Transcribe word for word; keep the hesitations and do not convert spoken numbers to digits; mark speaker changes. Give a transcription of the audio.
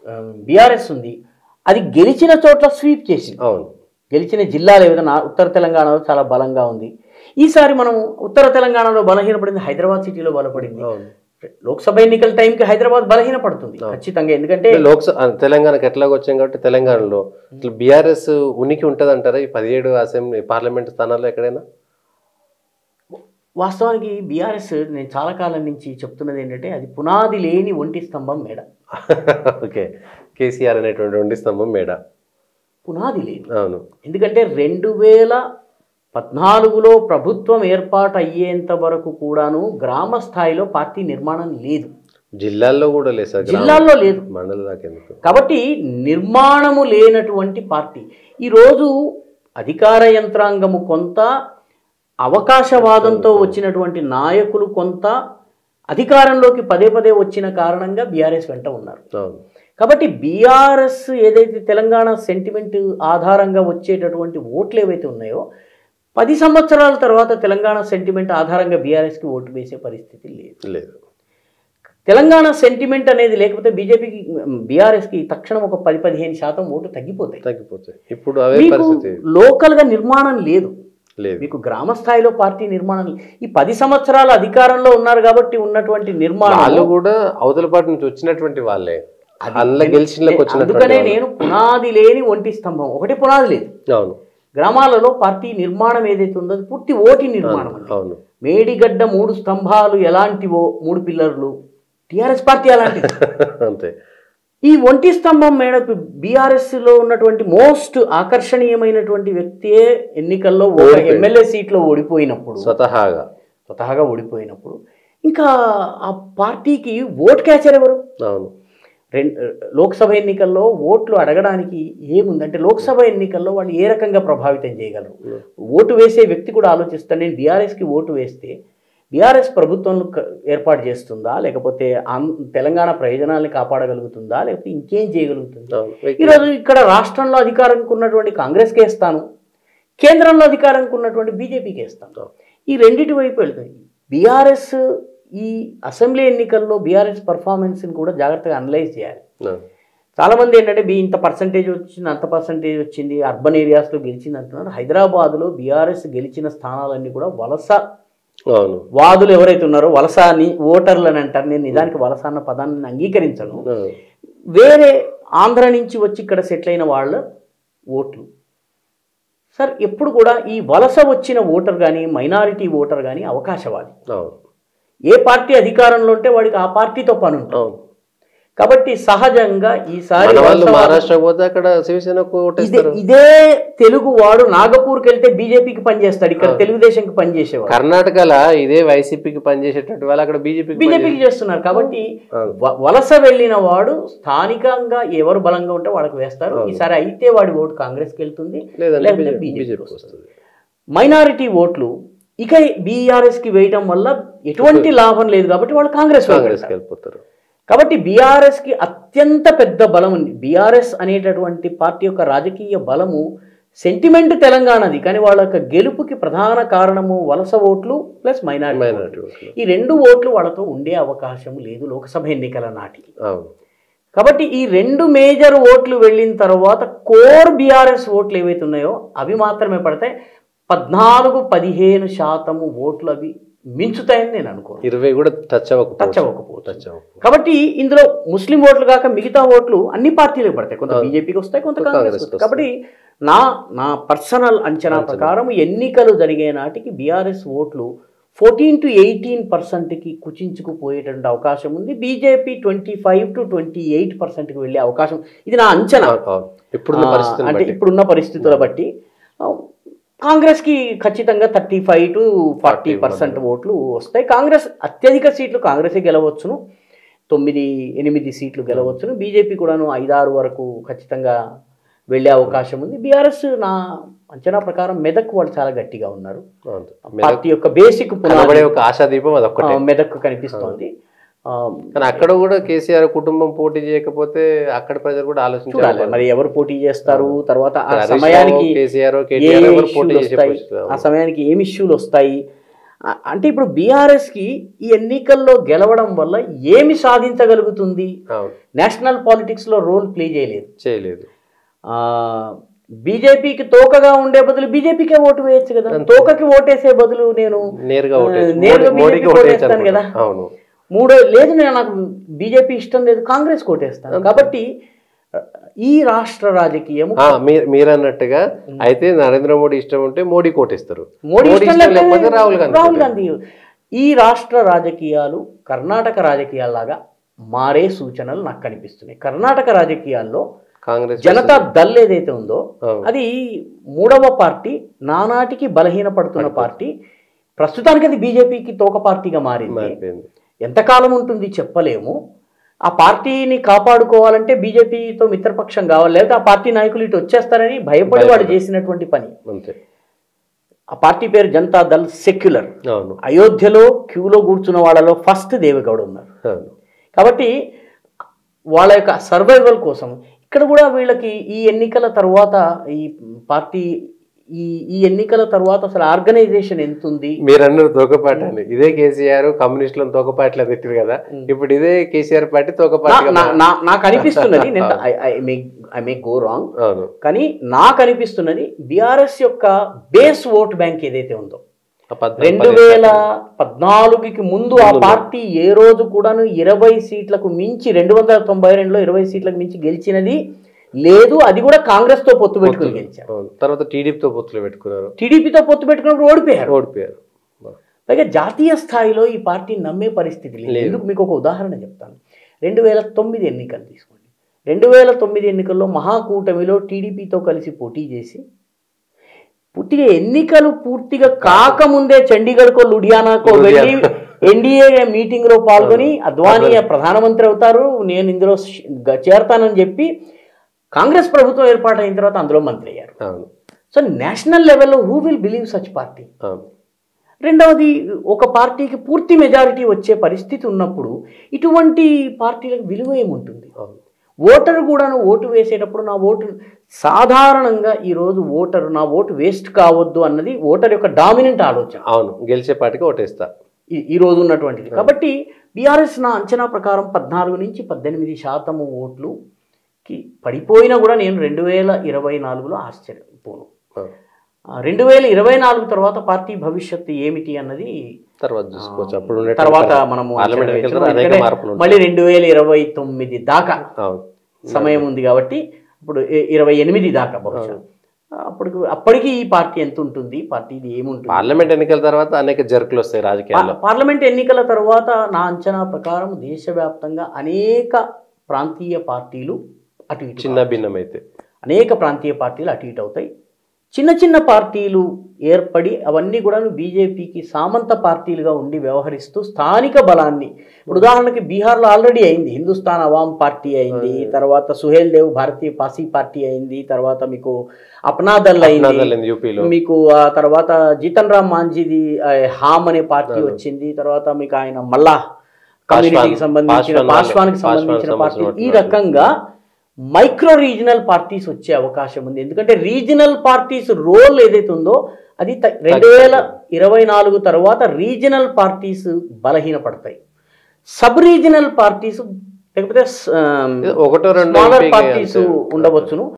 Speaker 1: BRS ఉంది, అది గెలిచిన చోట్ల స్వీప్ చేసింది.
Speaker 2: అవును,
Speaker 1: గెలిచిన జిల్లాలు ఏదైనా ఉత్తర తెలంగాణలో చాలా బలంగా ఉంది. ఈసారి మనం ఉత్తర తెలంగాణలో బలహీనపడింది, హైదరాబాద్ సిటీలో బలపడింది. లోక్సభ ఎన్నికల టైంకి హైదరాబాద్ బలహీనపడుతుంది ఖచ్చితంగా. ఎందుకంటే
Speaker 2: లోక్సభ తెలంగాణకి ఎట్లాగ వచ్చాం కాబట్టి తెలంగాణలో బీఆర్ఎస్ ఉనికి ఉంటుంది అంటారా ఈ పదిహేడు అసెంబ్లీ పార్లమెంట్ స్థానాల్లో ఎక్కడైనా?
Speaker 1: వాస్తవానికి బీఆర్ఎస్ నేను చాలా కాలం నుంచి చెప్తున్నది ఏంటంటే అది పునాది లేని ఒంటి స్తంభం మేడ.
Speaker 2: ఓకే, కేసీఆర్ అనేటువంటి ఒంటి స్తంభం మేడ
Speaker 1: పునాది లేదు.
Speaker 2: అవును,
Speaker 1: ఎందుకంటే రెండు వేల పద్నాలుగులో ప్రభుత్వం ఏర్పాటు అయ్యేంత వరకు కూడాను గ్రామ స్థాయిలో పార్టీ నిర్మాణం లేదు,
Speaker 2: జిల్లాల్లో కూడా లేదు సార్,
Speaker 1: జిల్లాల్లో లేదు,
Speaker 2: మండల దాకా ఎందుకు.
Speaker 1: కాబట్టి నిర్మాణము లేనటువంటి పార్టీ ఈరోజు అధికార యంత్రాంగము కొంత, అవకాశవాదంతో వచ్చినటువంటి నాయకులు కొంత అధికారంలోకి పదే పదే వచ్చిన కారణంగా బీఆర్ఎస్ వెంట ఉన్నారు. కాబట్టి బీఆర్ఎస్ ఏదైతే తెలంగాణ సెంటిమెంట్ ఆధారంగా వచ్చేటటువంటి ఓట్లు ఏవైతే ఉన్నాయో పది సంవత్సరాల తర్వాత తెలంగాణ సెంటిమెంట్ ఆధారంగా బీఆర్ఎస్కి ఓటు వేసే పరిస్థితి లేదు
Speaker 2: లేదు
Speaker 1: తెలంగాణ సెంటిమెంట్ అనేది లేకపోతే బీజేపీకి బీఆర్ఎస్కి తక్షణం ఒక పది పదిహేను శాతం ఓటు తగ్గిపోతాయి
Speaker 2: తగ్గిపోతాయి ఇప్పుడు అవే పరిస్థితి.
Speaker 1: లోకల్గా నిర్మాణం లేదు,
Speaker 2: లేదు
Speaker 1: మీకు గ్రామ స్థాయిలో పార్టీ నిర్మాణం. ఈ పది సంవత్సరాల అధికారంలో ఉన్నారు కాబట్టి ఉన్నటువంటి నిర్మాణం
Speaker 2: వాళ్ళు కూడా అవతల పార్టీ నుంచి వచ్చినటువంటి వాళ్ళే,
Speaker 1: అందుకనే నేను పునాది లేని ఒంటి స్తంభం, ఒకటి పునాది లేదు.
Speaker 2: అవును,
Speaker 1: గ్రామాలలో పార్టీ నిర్మాణం ఏదైతే ఉందో పూర్తి ఓటి నిర్మాణం.
Speaker 2: అవును,
Speaker 1: మేడిగడ్డ మూడు స్తంభాలు ఎలాంటివో, మూడు పిల్లర్లు, టిఆర్ఎస్ పార్టీ అలాంటిది
Speaker 2: అంతే.
Speaker 1: ఈ ఒంటి స్తంభం మేడకు బీఆర్ఎస్ లో ఉన్నటువంటి మోస్ట్ ఆకర్షణీయమైనటువంటి వ్యక్తియే ఎన్నికల్లో ఎమ్మెల్యే సీట్లో ఓడిపోయినప్పుడు,
Speaker 2: స్వతహాగా
Speaker 1: స్వతహాగా ఓడిపోయినప్పుడు ఇంకా ఆ పార్టీకి ఓట్ క్యాచర్ ఎవరు?
Speaker 2: అవును,
Speaker 1: రెండు లోక్సభ ఎన్నికల్లో ఓట్లు అడగడానికి ఏముందంటే లోక్సభ ఎన్నికల్లో వాళ్ళు ఏ రకంగా ప్రభావితం చేయగలరు? ఓటు వేసే వ్యక్తి కూడా ఆలోచిస్తాను, నేను బీఆర్ఎస్కి ఓటు వేస్తే బీఆర్ఎస్ ప్రభుత్వం ఏర్పాటు చేస్తుందా, లేకపోతే తెలంగాణ ప్రయోజనాల్ని కాపాడగలుగుతుందా, లేకపోతే ఇంకేం చేయగలుగుతుందా? ఈరోజు ఇక్కడ రాష్ట్రంలో అధికారంకి ఉన్నటువంటి కాంగ్రెస్కి వేస్తాను, కేంద్రంలో అధికారంకి ఉన్నటువంటి బీజేపీకి వేస్తాను. ఈ రెండింటి వైపు వెళ్తుంది. బీఆర్ఎస్ ఈ అసెంబ్లీ ఎన్నికల్లో బీఆర్ఎస్ పర్ఫార్మెన్స్ని కూడా జాగ్రత్తగా అనలైజ్ చేయాలి. చాలామంది ఏంటంటే బీ ఇంత పర్సంటేజ్ వచ్చింది, అంత పర్సంటేజ్ వచ్చింది, అర్బన్ ఏరియాస్లో గెలిచింది అంటున్నారు. హైదరాబాద్లో బీఆర్ఎస్ గెలిచిన స్థానాలన్నీ కూడా వలస వాదులు ఎవరైతే ఉన్నారో వలస అని ఓటర్లు అని అంటారు. నేను నిజానికి వలస అన్న పదాన్ని అంగీకరించను. వేరే ఆంధ్ర నుంచి వచ్చి ఇక్కడ సెటిల్ అయిన వాళ్ళ ఓట్లు సార్ ఎప్పుడు కూడా ఈ వలస వచ్చిన ఓటర్ కానీ మైనారిటీ ఓటర్ కానీ అవకాశవాది. ఏ పార్టీ అధికారంలో ఉంటే వాడికి ఆ పార్టీతో పని ఉంటుంది. కాబట్టి సహజంగా ఈసారి
Speaker 2: మహారాష్ట్ర పోతే అక్కడ శివసేనకు
Speaker 1: ఇదే తెలుగు వాడు నాగపూర్కి వెళ్తే బీజేపీకి పనిచేస్తాడు, ఇక్కడ తెలుగుదేశంకి పనిచేసేవాడు.
Speaker 2: కర్ణాటకలో ఇదే వైసీపీకి పనిచేసేటట్టు వాళ్ళు అక్కడ బీజేపీ
Speaker 1: బీజేపీకి చేస్తున్నారు. కాబట్టి వలస వెళ్ళిన వాడు స్థానికంగా ఎవరు బలంగా ఉంటే వాళ్ళకి వేస్తారు. ఈసారి అయితే వాడి ఓటు కాంగ్రెస్కి వెళ్తుంది, లేదంటే బీజేపీకి వస్తుంది. మైనారిటీ ఓట్లు ఇక బీఆర్ఎస్కి వేయటం వల్ల ఎటువంటి లాభం లేదు కాబట్టి వాళ్ళు కాంగ్రెస్
Speaker 2: కాంగ్రెస్కి వెళ్ళిపోతారు.
Speaker 1: కాబట్టి బీఆర్ఎస్కి అత్యంత పెద్ద బలం ఉంది. బీఆర్ఎస్ అనేటటువంటి పార్టీ యొక్క రాజకీయ బలము సెంటిమెంట్ తెలంగాణది, కానీ వాళ్ళ యొక్క గెలుపుకి ప్రధాన కారణము వలస ఓట్లు ప్లస్ మైనారిటీ. ఈ రెండు ఓట్లు వాళ్ళతో ఉండే అవకాశం లేదు లోక్సభ ఎన్నికల నాటికి. కాబట్టి ఈ రెండు మేజర్ ఓట్లు వెళ్ళిన తర్వాత కోర్ బీఆర్ఎస్ ఓట్లు ఏవైతే ఉన్నాయో అవి మాత్రమే పడతాయి. పద్నాలుగు పదిహేను శాతము ఓట్లు అవి మించుతాయని నేను అనుకోను.
Speaker 2: ఇరవై కూడా టచ్ అవ్వక
Speaker 1: టచ్ అవ్వకపోవచ్చు. కాబట్టి ఇందులో ముస్లిం ఓట్లు కాక మిగతా ఓట్లు అన్ని పార్టీలకు పడతాయి, కొంత బీజేపీకి వస్తాయి, కొంత కాంగ్రెస్ వస్తాయి. కాబట్టి నా నా పర్సనల్ అంచనా ప్రకారం ఎన్నికలు జరిగే నాటికి బీఆర్ఎస్ ఓట్లు ఫోర్టీన్ టు ఎయిటీన్ పర్సెంట్కి కుచించుకుపోయేటువంటి అవకాశం ఉంది. BJP twenty five to twenty eight పర్సెంట్కి వెళ్ళే అవకాశం, ఇది నా అంచనా. అంటే ఇప్పుడున్న పరిస్థితుల బట్టి కాంగ్రెస్కి ఖచ్చితంగా thirty five to forty percent ఓట్లు వస్తాయి. కాంగ్రెస్ అత్యధిక సీట్లు కాంగ్రెసే గెలవచ్చును, తొమ్మిది ఎనిమిది సీట్లు గెలవచ్చును. బీజేపీ కూడాను ఐదారు వరకు ఖచ్చితంగా వెళ్ళే అవకాశం ఉంది. బీఆర్ఎస్ నా అంచనా ప్రకారం మెదక్ వాళ్ళు చాలా గట్టిగా ఉన్నారు. పార్టీ యొక్క బేసిక్
Speaker 2: ఆశాదీపం
Speaker 1: మెదక్ కనిపిస్తోంది.
Speaker 2: కానీ అక్కడ కూడా కేసీఆర్ కుటుంబం పోటీ చేయకపోతే అక్కడ ప్రజలు కూడా ఆలోచించాలి
Speaker 1: మరి ఎవరు పోటీ చేస్తారు, తర్వాత ఆ సమయానికి
Speaker 2: కేసీఆర్
Speaker 1: ఆ సమయానికి ఏమి ఇష్యూలు వస్తాయి అ- అంటే ఇప్పుడు బీఆర్ఎస్కి ఈ ఎన్నికల్లో గెలవడం వల్ల ఏమి సాధించగలుగుతుంది?
Speaker 2: అవును
Speaker 1: నేషనల్ పాలిటిక్స్లో రోల్ ప్లే చేయలేదు.
Speaker 2: చేయలేదు.
Speaker 1: బీజేపీకి తోకగా ఉండే బదులు బీజేపీకే ఓటు వేయచ్చు కదా. తోకకి ఓటేసే బదులు నేను
Speaker 2: నేరుగా
Speaker 1: ఆ,
Speaker 2: ఓటేయచ్చు.
Speaker 1: నేరుగా
Speaker 2: మోడీ- మోడీకి
Speaker 1: బీజేపీకి
Speaker 2: ఓటేయచ్చు
Speaker 1: ఓటేస్తాను కదా.
Speaker 2: అనుకుంటా. అవును
Speaker 1: మూడో లేదు, నేను నాకు బీజేపీ ఇష్టం లేదు, కాంగ్రెస్ ఓటేస్తాను. కాబట్టి ఈ రాష్ట్ర రాజకీయము
Speaker 2: ఆ, మీ- మీరు అన్నట్టుగా అయితే నరేంద్ర మోడీ ఇష్టం ఉంటే మోడీ కోటేస్తారు,
Speaker 1: మోడీ
Speaker 2: మోడీ
Speaker 1: ఇష్టం
Speaker 2: ఇష్టం లేకపోతే
Speaker 1: లేకపోతే
Speaker 2: రాహుల్ గాంధీ
Speaker 1: రాహుల్
Speaker 2: కోటేస్తారు.
Speaker 1: గాంధీ. ఈ రాష్ట్ర రాజకీయాలు కర్ణాటక రాజకీయాల్లాగా మారే సూచనలు నాకు కనిపిస్తున్నాయి. కర్ణాటక రాజకీయాల్లో
Speaker 2: కాంగ్రెస్
Speaker 1: జనతా దళ్ ఏదైతే ఉందో
Speaker 2: అవును.
Speaker 1: అది మూడవ పార్టీ, నానాటికి బలహీనపడుతున్న పార్టీ. ప్రస్తుతానికి అది బీజేపీకి తోక పార్టీగా మారింది.
Speaker 2: మారిపోయింది.
Speaker 1: ఎంతకాలం ఉంటుంది చెప్పలేము. ఆ పార్టీని కాపాడుకోవాలంటే బీజేపీతో మిత్రపక్షం కావాలి, లేకపోతే ఆ పార్టీ నాయకులు ఇటు వచ్చేస్తారని భయపడి వాడు చేసినటువంటి పని.
Speaker 2: అంతే.
Speaker 1: ఆ పార్టీ పేరు జనతా దళ్ సెక్యులర్.
Speaker 2: అవును
Speaker 1: అయోధ్యలో క్యూలో కూర్చున్న వాళ్ళలో ఫస్ట్ దేవేగౌడ ఉన్నారు.
Speaker 2: అవును
Speaker 1: కాబట్టి వాళ్ళ యొక్క సర్వైవల్ కోసం ఇక్కడ కూడా వీళ్ళకి ఈ ఎన్నికల తర్వాత ఈ పార్టీ ఈ ఈ ఎన్నికల తర్వాత అసలు ఆర్గనైజేషన్ ఎంత ఉంది?
Speaker 2: మీరు అన్నారు తోకపాటి అని. ఇదే కేసీఆర్ కమ్యూనిస్టులను తోకపాటిలో పెట్టారు కదా, ఇప్పుడు ఇదే కేసీఆర్ పార్టీ తోకపాటి.
Speaker 1: నా- నా- నాకు అనిపిస్తున్నది, నేను ఐ మే గో రాంగ్,
Speaker 2: అవును
Speaker 1: కానీ నాకు అనిపిస్తున్నది బీఆర్ఎస్ యొక్క బేస్ ఓట్ బ్యాంక్ ఏదైతే ఉందో
Speaker 2: ఆ పద్నాలుగు-
Speaker 1: రెండు వేల పద్నాలుగుకి ముందు ఆ పార్టీ ఏ రోజు కూడాను ఇరవై సీట్లకు మించి రెండు వందల తొంభై రెండులో ఇరవై సీట్లకు మించి గెలిచినది లేదు. అది కూడా కాంగ్రెస్ తో పొత్తు పెట్టుకుని గెలిచారు.
Speaker 2: అవును. తర్వాత టీడీపీతో పొత్తులు పెట్టుకున్నారు,
Speaker 1: టీడీపీతో పొత్తు పెట్టుకున్నప్పుడు ఓడిపోయారు.
Speaker 2: ఓడిపోయారు.
Speaker 1: పైగా జాతీయ స్థాయిలో ఈ పార్టీ నమ్మే పరిస్థితి లేదు. ఎందుకు మీకు ఒక ఉదాహరణ చెప్తాను. రెండు వేల తొమ్మిది ఎన్నికలు తీసుకోండి. రెండు వేల తొమ్మిది ఎన్నికల్లో మహాకూటమిలో టీడీపీతో కలిసి పోటీ చేసి పూర్తిగా ఎన్నికలు పూర్తిగా కాకముందే చండీగఢ్కో లుధియానాకో వెళ్ళి ఎన్డీఏ మీటింగ్ లో పాల్గొని అద్వానీ ప్రధానమంత్రి అవుతారు, నేను ఇందులో చేరతానని చెప్పి కాంగ్రెస్ ప్రభుత్వం ఏర్పాటైన తర్వాత అందులో మంత్రి అయ్యారు. సో నేషనల్ లెవెల్లో who will believe such party? రెండవది, ఒక పార్టీకి పూర్తి మెజారిటీ వచ్చే పరిస్థితి ఉన్నప్పుడు ఇటువంటి పార్టీలకు విలువ ఏముంటుంది? ఓటరు కూడా ఓటు వేసేటప్పుడు నా ఓటు సాధారణంగా ఈరోజు ఓటరు నా ఓటు వేస్ట్ కావద్దు అన్నది ఓటర్ యొక్క డామినెంట్ ఆలోచన.
Speaker 2: అవును, గెలిచే పార్టీకి ఓటేస్తా
Speaker 1: ఈ రోజు ఉన్నటువంటిది. కాబట్టి బీఆర్ఎస్ నా అంచనా ప్రకారం పద్నాలుగు నుంచి పద్దెనిమిది శాతం ఓట్లుకి పడిపోయినా కూడా నేను రెండు వేల ఇరవై నాలుగులో ఆశ్చర్యపోను. రెండు వేల ఇరవై నాలుగు తర్వాత పార్టీ భవిష్యత్తు ఏమిటి అన్నది
Speaker 2: తర్వాత చూసుకోవచ్చు. అప్పుడు
Speaker 1: తర్వాత మనము మళ్ళీ రెండు వేల ఇరవై తొమ్మిది దాకా సమయం ఉంది కాబట్టి ఇప్పుడు ఇరవై ఎనిమిది దాకా బహుశా అప్పుడు అప్పటికి ఈ పార్టీ ఎంత ఉంటుంది, పార్టీది ఏముంటుంది.
Speaker 2: పార్లమెంట్ ఎన్నికల తర్వాత అనేక జర్కులు వస్తాయి రాజకీయాల్లో.
Speaker 1: పార్లమెంట్ ఎన్నికల తర్వాత నా అంచనా ప్రకారం దేశవ్యాప్తంగా అనేక ప్రాంతీయ పార్టీలు అటు ఇటు
Speaker 2: చిన్న భిన్నమైతే
Speaker 1: అనేక ప్రాంతీయ పార్టీలు అటు ఇటు అవుతాయి. చిన్న చిన్న పార్టీలు ఏర్పడి అవన్నీ కూడా బీజేపీకి సామంత పార్టీలుగా ఉండి వ్యవహరిస్తూ స్థానిక బలాన్ని, ఇప్పుడు ఉదాహరణకి బీహార్లో ఆల్రెడీ అయింది, హిందుస్థాన్ అవామ్ పార్టీ అయింది, తర్వాత సుహేల్ దేవ్ భారతీయ పాసీ పార్టీ అయింది, తర్వాత మీకు అప్నాదల్ అయింది, మీకు ఆ తర్వాత జీతన్ రామ్ మాంజీది హామ్ అనే పార్టీ వచ్చింది, తర్వాత మీకు ఆయన మల్లా కమ్యూనిటీకి సంబంధించిన పాస్వాన్కి సంబంధించిన పార్టీ. ఈ రకంగా మైక్రో రీజనల్ పార్టీస్ వచ్చే అవకాశం ఉంది. ఎందుకంటే రీజనల్ పార్టీస్ రోల్ ఏదైతే ఉందో అది రెండు వేల ఇరవై నాలుగు తర్వాత రీజనల్ పార్టీస్ బలహీనపడతాయి. సబ్ రీజనల్ పార్టీస్ లేకపోతే
Speaker 2: ఒకటో రెండు
Speaker 1: పార్టీస్ ఉండవచ్చును.